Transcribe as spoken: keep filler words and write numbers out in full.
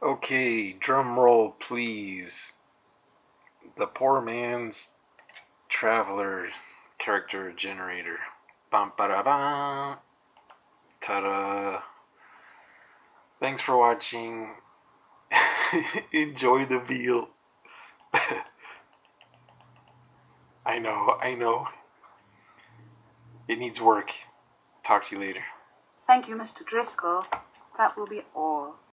Okay, drum roll, please. The poor man's traveler character generator. Bum ba da bum. Ta-da. Thanks for watching. Enjoy the veal. I know, I know. It needs work. Talk to you later. Thank you, Mister Driscoll. That will be all.